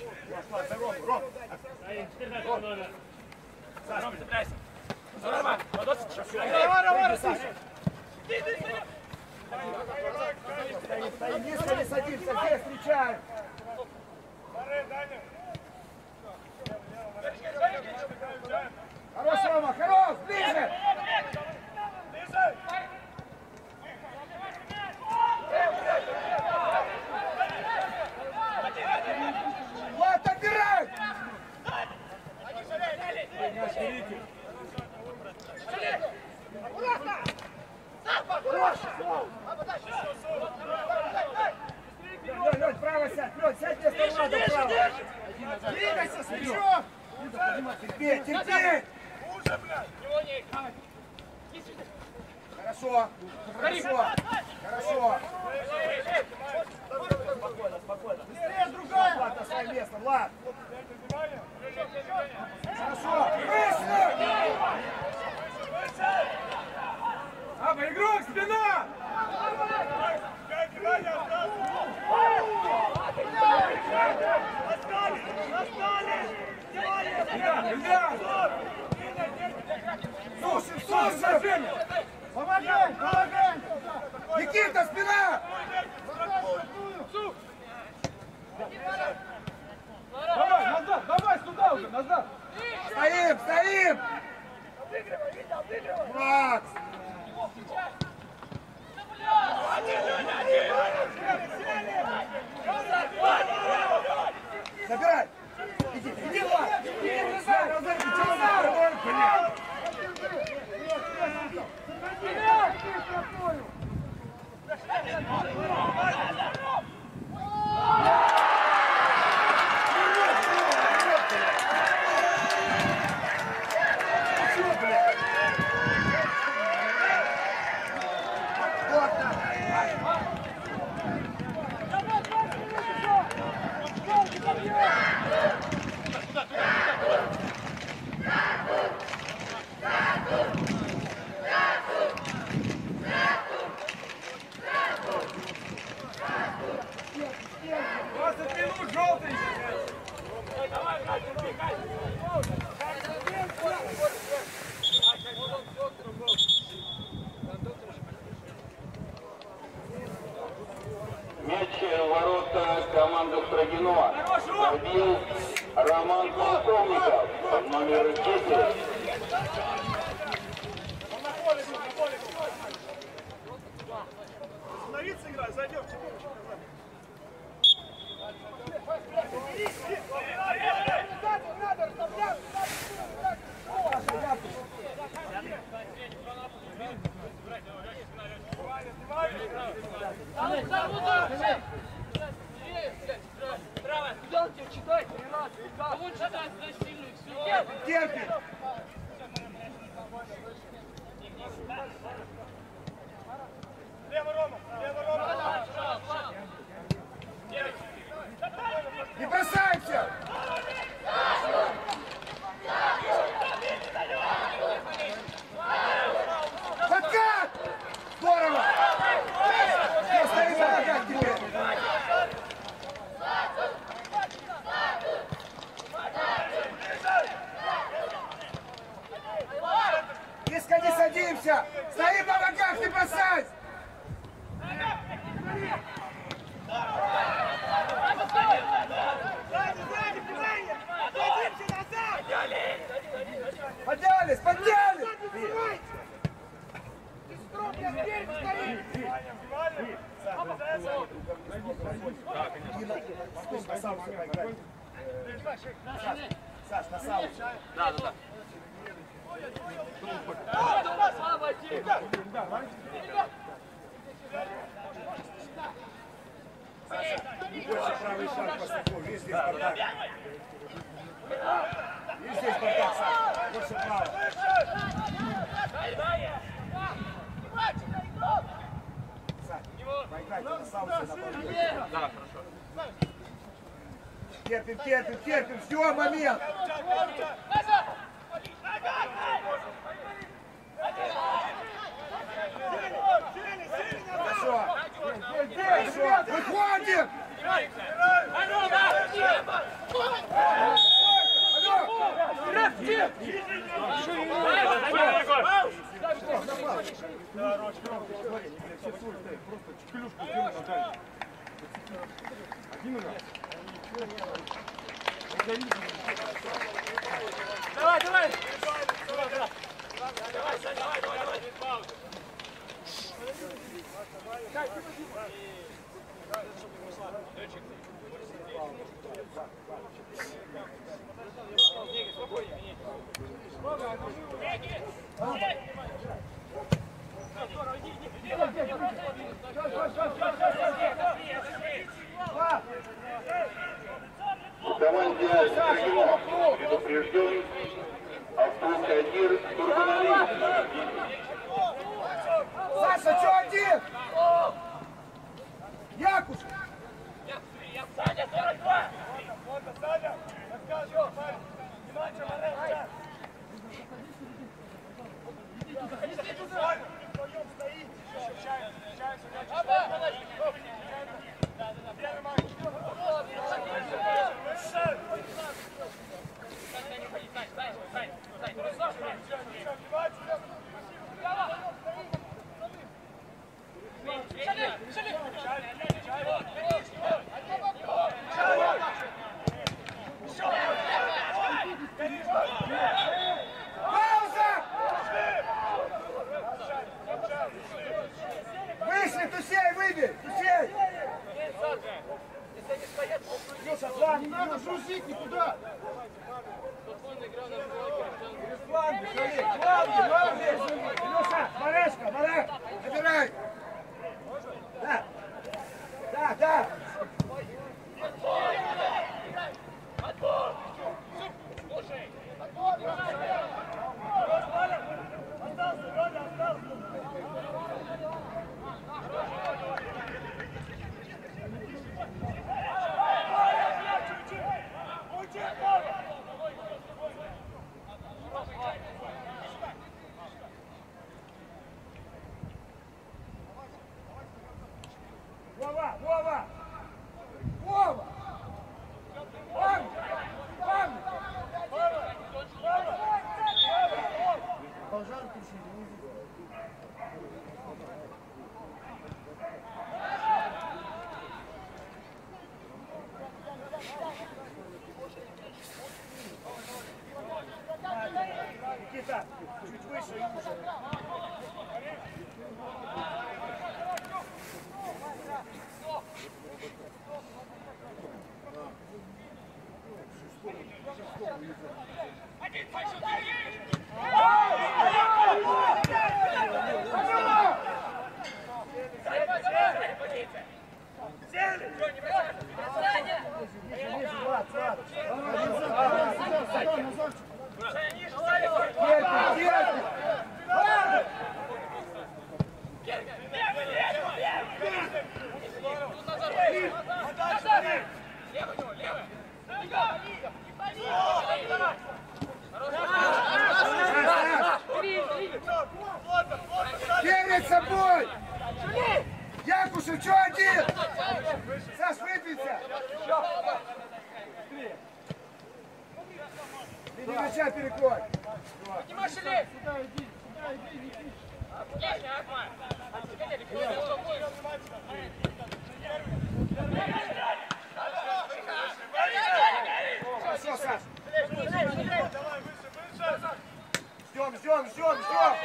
Ром, цепляйся! Здорово! Молодец! Давай, давай, слушай! Низко не садимся, здесь встречаем! Хорош, Рома, хорош, ближе! Влад, отбирай! Лёнь, Лёнь, право сядь, Лёнь, сядь вместо Влада, право! Двигайся с мячом! Терпеть, терпеть! Хорошо, хорошо, хорошо. Спокойно, спокойно. Быстрее, другая! Влад, на свое место, Влад! Хорошо! Выше! Аба, игрок, спина! Слушай, слушай! Помогай, помогай! Никита, спина! Давай, назад, давай сюда уже, назад. Стоим, стоим! Макс! Забирай! Иди, иди, Влад! Иди, Назар! Назар, ты что, Назар? Блин! двадцать минут, желтый. Мяч в ворота команды Строгино забил Роман Полковников, номер десять. Остановиться играть, зайдем. Терпи! Лево, Рома! Лево, Рома! Не бросаемся! Подкат! Здорово! Не стоит помогать тебе! Низко не садимся! Стоим на ногах, не бросать! Поднялись, поднялись! Саш, на сам. Да, да, да. Больше правый шаг по стеклу, видишь здесь Спартак. Видишь здесь Спартак, Саша, больше право. Саша, поиграйте на саусе на поле. Да, хорошо. Терпим, терпим, терпим, все, момент. Хорошо, хорошо, выходим! Один раз. Давай, давай! В команде Строгинов предупрежден автокадир Турбонолист номер десять. Саша, что один? Якуш! Саня, сорок два! Вышли, Тусей, выбей! Тусей! Не надо жужжить никуда. Илюша, Марешка, Мареш! Забирай! Да! Да, да! Вова! Вова! Вова! Ван! Ван! Пожар тушили, не видел. Никита, чуть выше и уже. Перед собой! Якушев, что один? Саш, выпейся! Иди мяча перекрой! Поднимай шелей! Сюда иди, сюда иди, не пиши. Лежи, Акмар! Хорошо, Саш! Ждем, ждем, ждем, ждем!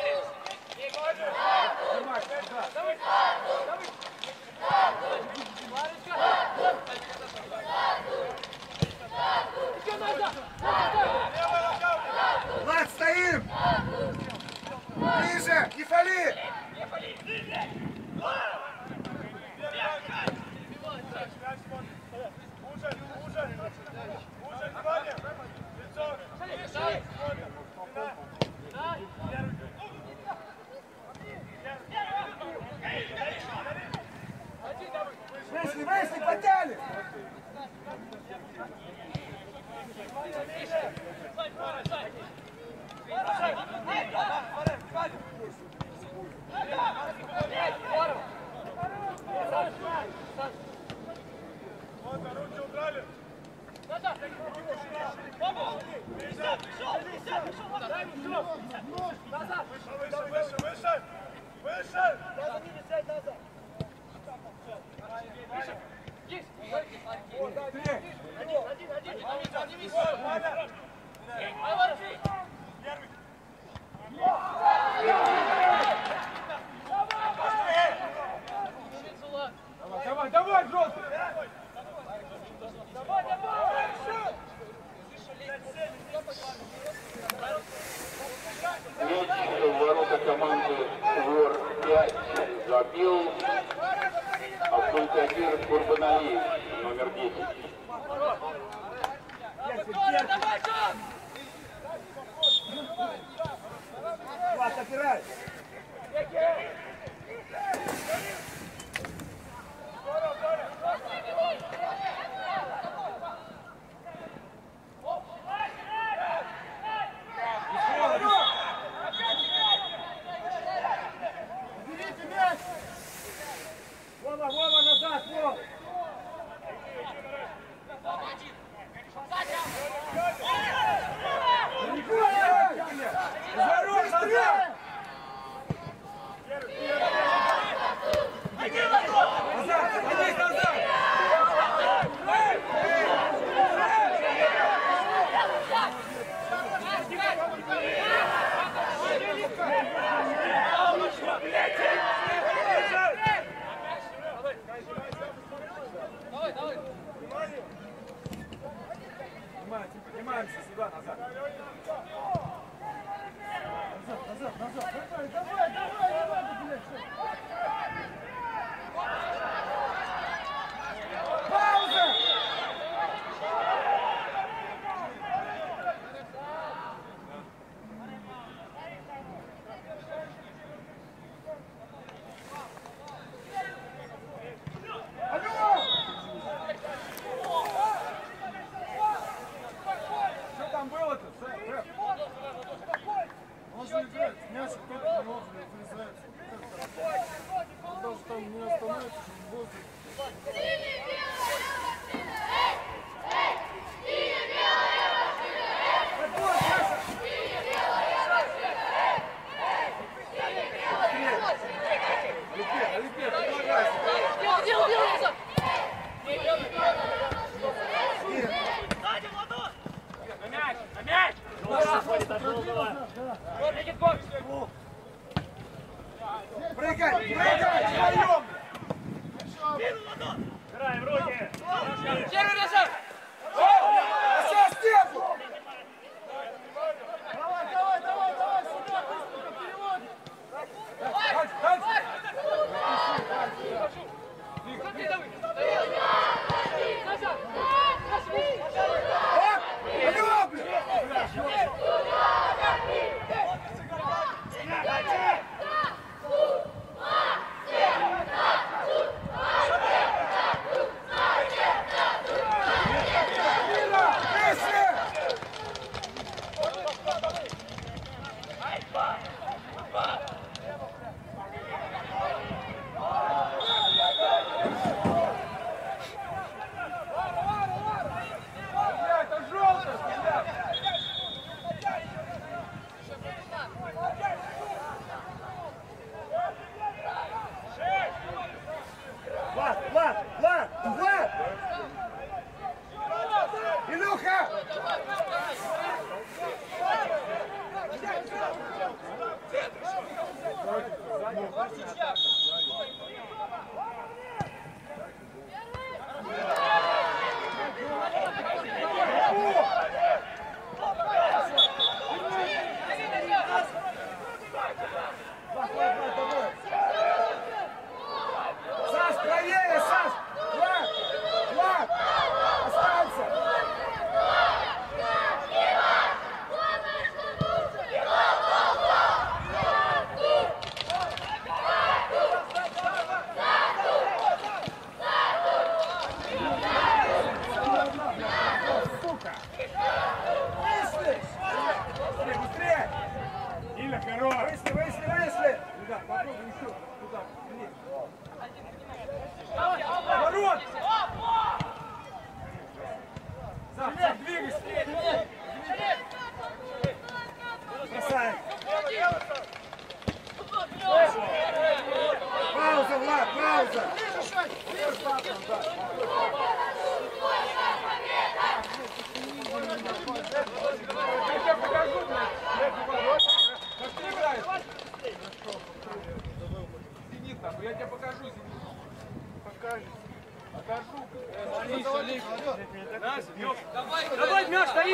Влад, стоим! Ближе, не фали! Вышли, вышли, подняли! Давай, давай, желтый! Давай, давай! Мяч в ворота команды Вор пять забил Абдулкадир Курбаналиев, номер десять. Влад, опирай! Берите мяч! Вова, Вова, назад, Вова! Здорово, назад! Назад, садись назад! Поднимаемся сюда, назад. Назад, назад, назад! Давай, давай, давай, давай, блядь! Пауза! Что там было-то? Он же играет, мяч только в него врезается. Он даже там не остановится, что в воздухе. Прыгай! Прыгай! Вдвоем! Играем, руки! Первый разок! А сейчас степу! Давай, давай, давай, давай, сюда, быстренько, перевод! Дальше, дальше! Назад! Оп! Пойдем, блин! Это желтый, стреляй! Влад, Влад, Влад, Влад! Илюха! Саш, правее, Саш! Влад! Влад! Останься! Сука! Вышли! Быстрее, быстрее! Иля, хорош! Вышли, вышли, вышли! Туда, попробуй еще. Туда, вниз. Ворот! Сам, сам, двигайся! Бросаем! Пауза, Влад, пауза! Ближе, Шань, ближе! Давай мяч, стоит!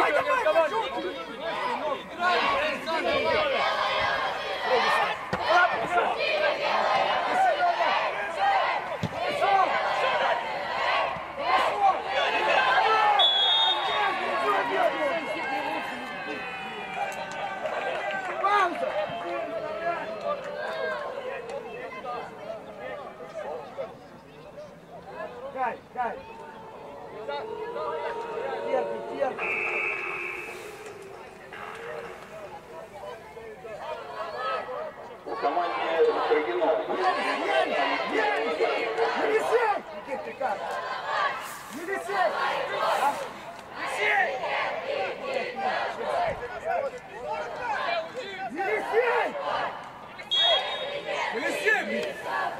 Кай, Кай. Терпи, терпи. У команде Строгинов. Не висей! Никит, ты как? Не висей! Не висей! Не висей!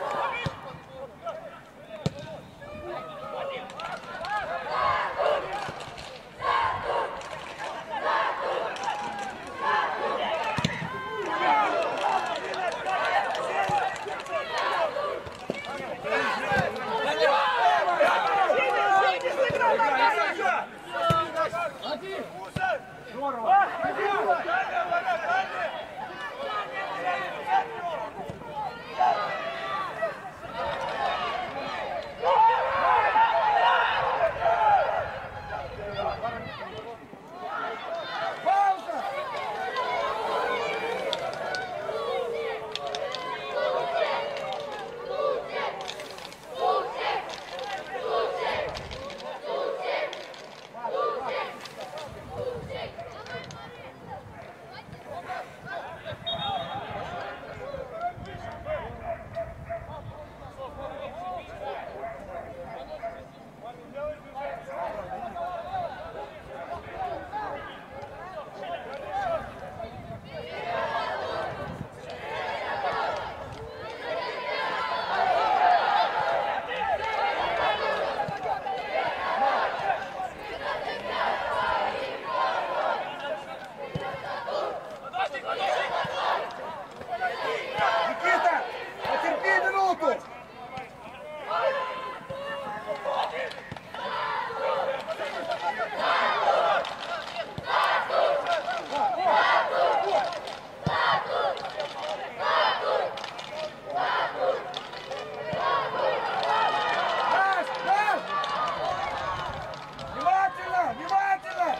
Никита, потерпи минуту! Наш, наш! Внимательно, внимательно!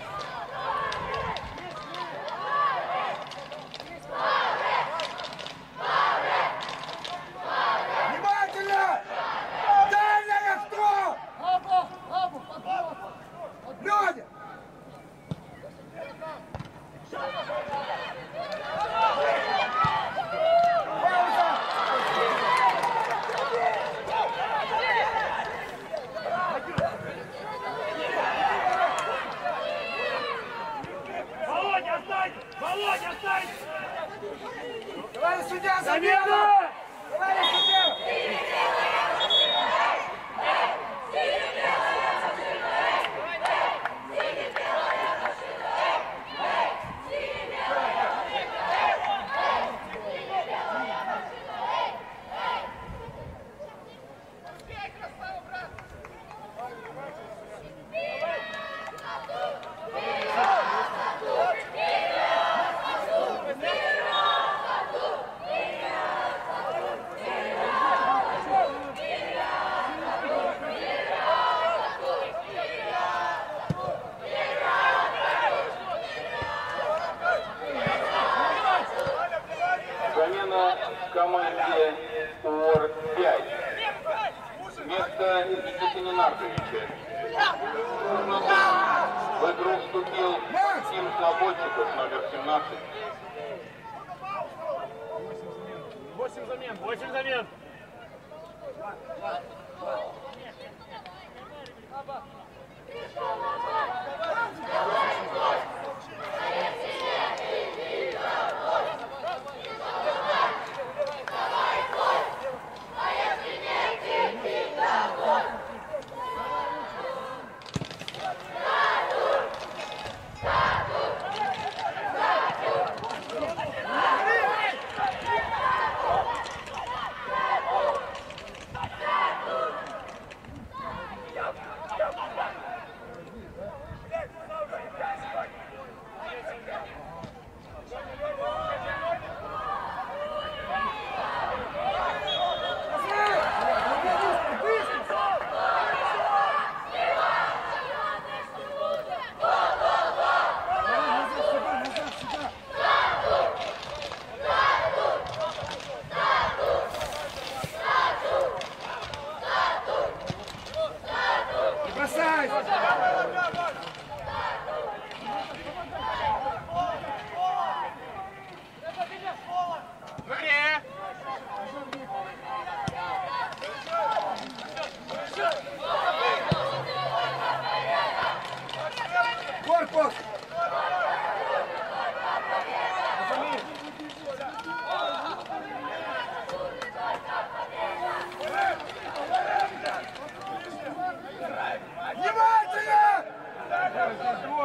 Внимательно! Дальняя кто? Абу, Абу, подбор. Люди! Пауза! Володя, останься! Володя, останься! Товарищ судья, Замена! замена! Товарищ судья! Замена в команде УОР пять. Вместо Никиты Ненардовича в игру вступил Максим Слободчиков, номер семнадцать. Восемь замен, восемь замен! бок. Внимательно!